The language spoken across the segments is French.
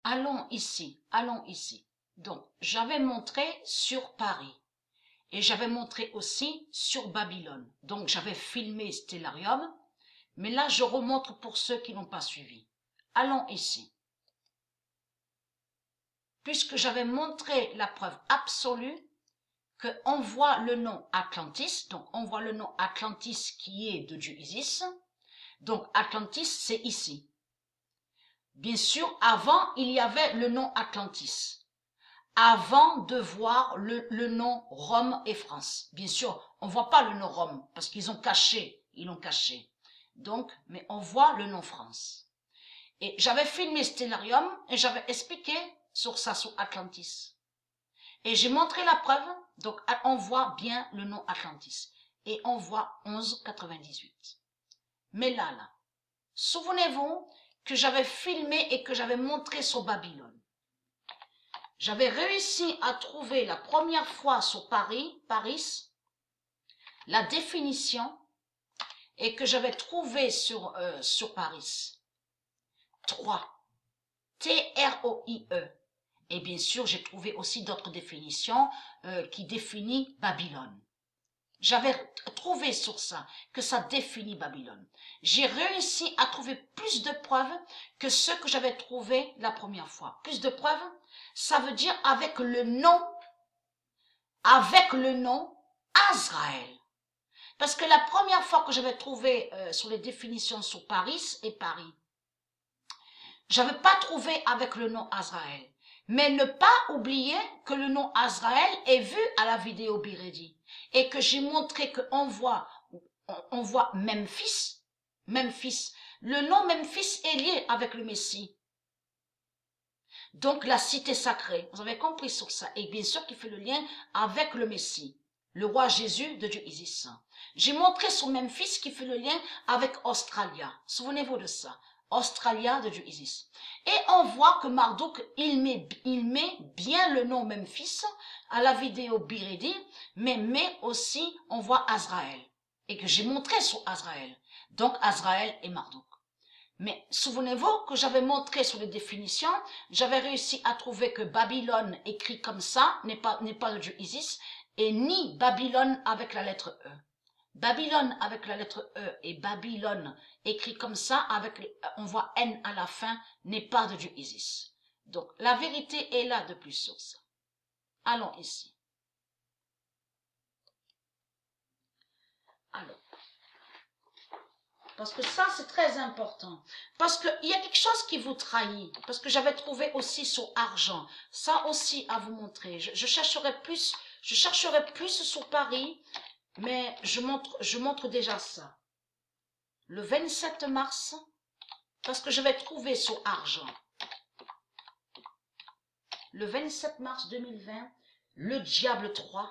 Allons ici, allons ici. Donc, j'avais montré sur Paris et j'avais montré aussi sur Babylone. Donc, j'avais filmé Stellarium, mais là, je remontre pour ceux qui n'ont pas suivi. Allons ici. Puisque j'avais montré la preuve absolue qu'on voit le nom Atlantis, donc on voit le nom Atlantis qui est de Dieu Isis, donc Atlantis c'est ici. Bien sûr, avant il y avait le nom Atlantis, avant de voir le nom Rome et France. Bien sûr, on ne voit pas le nom Rome parce qu'ils ont caché, ils l'ont caché. Donc, mais on voit le nom France. Et j'avais filmé Stellarium et j'avais expliqué sur ça, sur Atlantis. Et j'ai montré la preuve, donc on voit bien le nom Atlantis. Et on voit 1198. Mais là, souvenez-vous que j'avais filmé et que j'avais montré sur Babylone. J'avais réussi à trouver la première fois sur Paris, la définition et que j'avais trouvé sur Paris. 3. T-R-O-I-E. Et bien sûr, j'ai trouvé aussi d'autres définitions qui définissent Babylone. J'avais trouvé sur ça, que ça définit Babylone. J'ai réussi à trouver plus de preuves que ce que j'avais trouvé la première fois. Plus de preuves, ça veut dire avec le nom Azraël. Parce que la première fois que j'avais trouvé sur les définitions sur Paris et Paris, j'avais pas trouvé avec le nom Azraël. Mais ne pas oublier que le nom Azraël est vu à la vidéo Biredi et que j'ai montré qu'on voit, Memphis. Le nom Memphis est lié avec le Messie. Donc la cité sacrée, vous avez compris sur ça. Et bien sûr qu'il fait le lien avec le Messie, le roi Jésus de Dieu Isis. J'ai montré sur Memphis qui fait le lien avec Australia. Souvenez-vous de ça. Australia de Dieu Isis. Et on voit que Marduk, il met bien le nom Memphis à la vidéo Biredi, mais aussi on voit Azraël. Et que j'ai montré sur Azraël. Donc Azraël et Marduk. Mais souvenez-vous que j'avais montré sur les définitions, j'avais réussi à trouver que Babylone écrit comme ça n'est pas de Dieu Isis, et ni Babylone avec la lettre E. Babylone avec la lettre E et Babylone écrit comme ça, on voit N à la fin, n'est pas de Dieu Isis. Donc la vérité est là de plus sur ça. Allons ici. Alors, parce que ça c'est très important, parce qu'il y a quelque chose qui vous trahit, parce que j'avais trouvé aussi sur argent, ça aussi à vous montrer. Je chercherai plus sur Paris, mais je montre déjà ça. Le 27 mars, parce que je vais trouver sur argent. Le 27 mars 2020, le diable 3.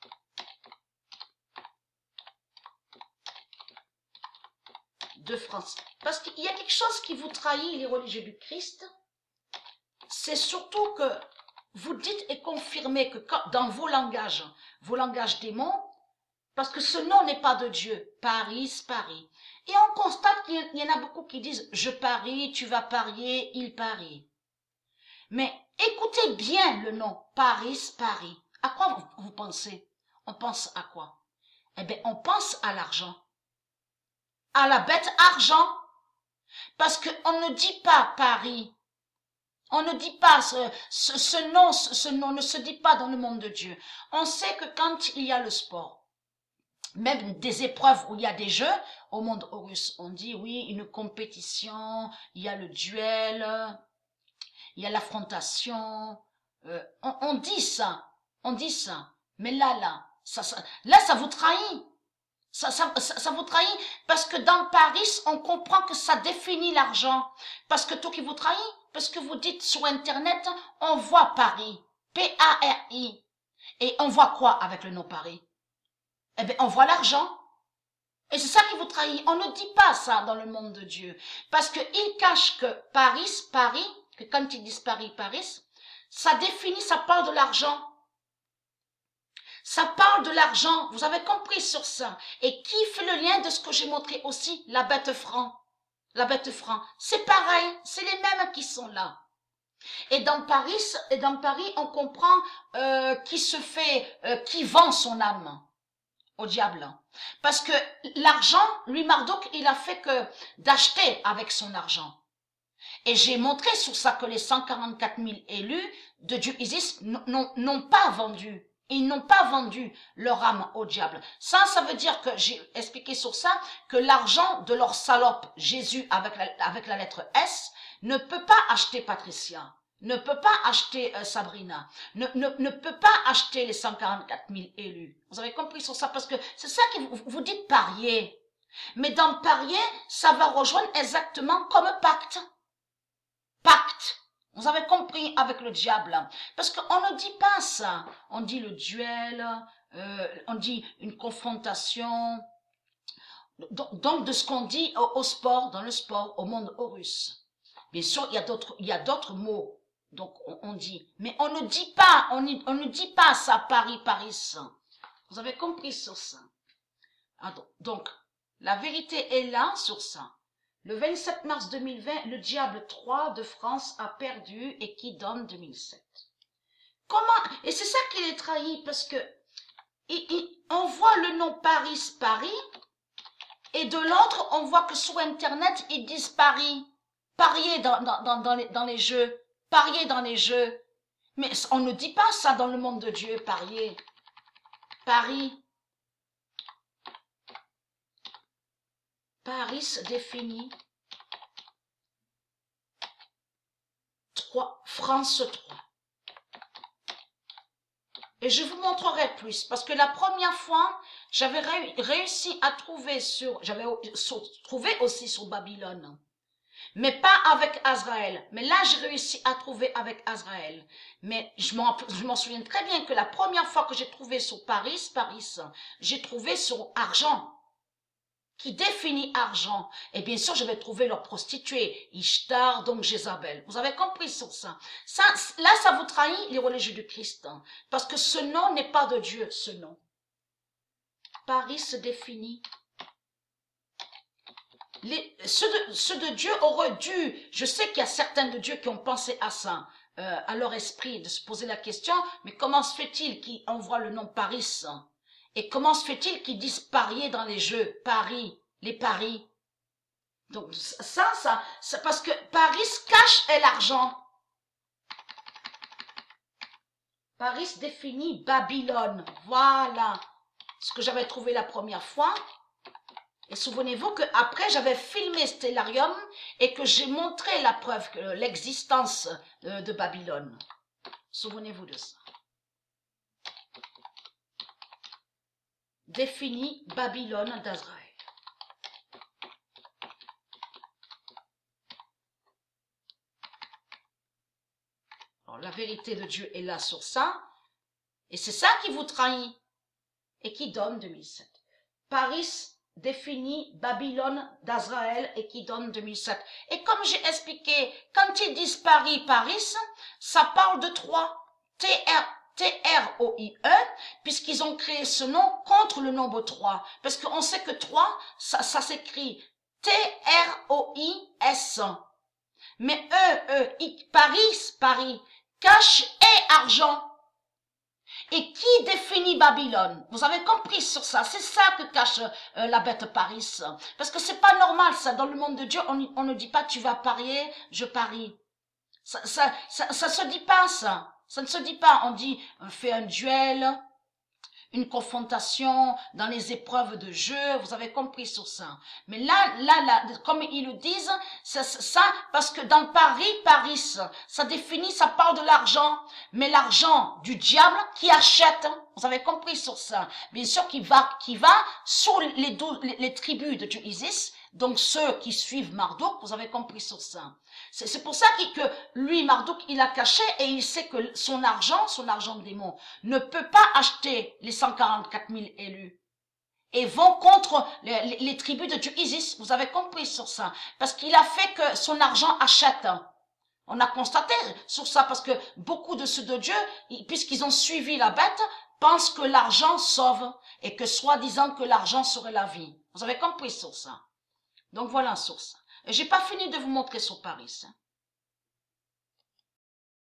De France. Parce qu'il y a quelque chose qui vous trahit, les religieux du Christ. C'est surtout que vous dites et confirmez que dans vos langages démons, parce que ce nom n'est pas de Dieu. Paris. Et on constate qu'il y en a beaucoup qui disent « je parie, tu vas parier, il parie ». Mais écoutez bien le nom Paris. À quoi vous pensez? On pense à quoi? Eh bien, on pense à l'argent. À la bête argent. Parce qu'on ne dit pas Paris. On ne dit pas ce nom ne se dit pas dans le monde de Dieu. On sait que quand il y a le sport, même des épreuves où il y a des jeux, au monde Horus, on dit oui, une compétition, il y a le duel, il y a l'affrontation, on dit ça, mais là, ça vous trahit. Ça vous trahit parce que dans Paris, on comprend que ça définit l'argent. Parce que tout qui vous trahit, parce que vous dites sur Internet, on voit Paris, P-A-R-I. Et on voit quoi avec le nom Paris? Eh bien, on voit l'argent. Et c'est ça qui vous trahit. On ne dit pas ça dans le monde de Dieu. Parce qu'il cache que Paris, que quand ils disent Paris, ça définit, ça parle de l'argent. Ça parle de l'argent, vous avez compris sur ça. Et qui fait le lien de ce que j'ai montré aussi? La bête franc. C'est pareil, c'est les mêmes qui sont là. Et dans Paris, on comprend qui vend son âme au diable. Parce que l'argent, lui, Marduk, il a fait que d'acheter avec son argent. Et j'ai montré sur ça que les 144 000 élus de Dieu Isis n'ont pas vendu. Ils n'ont pas vendu leur âme au diable. Ça veut dire que j'ai expliqué sur ça que l'argent de leur salope, Jésus avec la lettre S, ne peut pas acheter Patricia, ne peut pas acheter Sabrina, ne peut pas acheter les 144 000 élus. Vous avez compris sur ça? Parce que c'est ça que vous dites parier. Mais dans parier, ça va rejoindre exactement comme pacte. Pacte. Vous avez compris avec le diable. Parce qu'on ne dit pas ça. On dit le duel, on dit une confrontation. Donc de ce qu'on dit au sport, dans le sport, au monde Horus. Bien sûr, il y a d'autres mots. Donc on dit. Mais on ne dit pas, on ne dit pas ça, Paris. Vous avez compris sur ça. Donc, la vérité est là sur ça. Le 27 mars 2020, le diable 3 de France a perdu et qui donne 2007. Comment? Et c'est ça qu'il est trahi parce que on voit le nom Paris, et de l'autre, on voit que sur Internet, ils disent Paris. Parier dans les jeux. Parier dans les jeux. Mais on ne dit pas ça dans le monde de Dieu, parier. Paris. Paris défini. 3. France 3. Et je vous montrerai plus, parce que la première fois, j'avais réussi à trouver j'avais trouvé aussi sur Babylone. Mais pas avec Azraël. Mais là, j'ai réussi à trouver avec Azraël. Mais je m'en souviens très bien que la première fois que j'ai trouvé sur Paris, j'ai trouvé sur argent, qui définit argent. Et bien sûr, je vais trouver leur prostituée, Ishtar, donc Jézabel. Vous avez compris sur ça. Là, ça vous trahit les religieux du Christ. Hein, parce que ce nom n'est pas de Dieu, ce nom. Paris se définit. Ceux de Dieu auraient dû, je sais qu'il y a certains de Dieu qui ont pensé à ça, à leur esprit, de se poser la question, mais comment se fait-il qu'ils envoient le nom Paris? Et comment se fait-il qu'ils disent parier dans les jeux, Paris, les paris? Donc ça, c'est parce que Paris cache l'argent. Paris définit Babylone, voilà ce que j'avais trouvé la première fois. Et souvenez-vous qu'après, j'avais filmé Stellarium et que j'ai montré la preuve que l'existence de Babylone. Souvenez-vous de ça. Définit Babylone d'Azraël. Alors, la vérité de Dieu est là sur ça. Et c'est ça qui vous trahit et qui donne 2007. Paris définit Babylone d'Azraël et qui donne 2007. Et comme j'ai expliqué, quand ils disent Paris, ça parle de 3. T-R-O-I-E, puisqu'ils ont créé ce nom contre le nombre 3. Parce qu'on sait que 3, ça s'écrit T-R-O-I-S. Mais Paris, cash et argent. Et qui définit Babylone? Vous avez compris sur ça. C'est ça que cache la bête Paris. Parce que c'est pas normal ça. Dans le monde de Dieu, on ne dit pas tu vas parier, je parie. Ça se dit pas ça. Ça ne se dit pas. On dit on fait un duel, une confrontation dans les épreuves de jeu. Vous avez compris sur ça. Mais là, comme ils le disent, c'est ça, parce que dans Paris, ça définit, ça parle de l'argent. Mais l'argent du diable qui achète. Vous avez compris sur ça. Bien sûr, qui va sur les tribus de Dieu Isis. Donc ceux qui suivent Marduk, vous avez compris sur ça. C'est pour ça que lui, Marduk, il a caché et il sait que son argent démon, ne peut pas acheter les 144 000 élus. Et vont contre les tribus de Dieu Isis. Vous avez compris sur ça. Parce qu'il a fait que son argent achète. On a constaté sur ça parce que beaucoup de ceux de Dieu, puisqu'ils ont suivi la bête, pensent que l'argent sauve et que soi-disant que l'argent serait la vie. Vous avez compris sur ça. Donc voilà sur ça. J'ai pas fini de vous montrer sur Paris.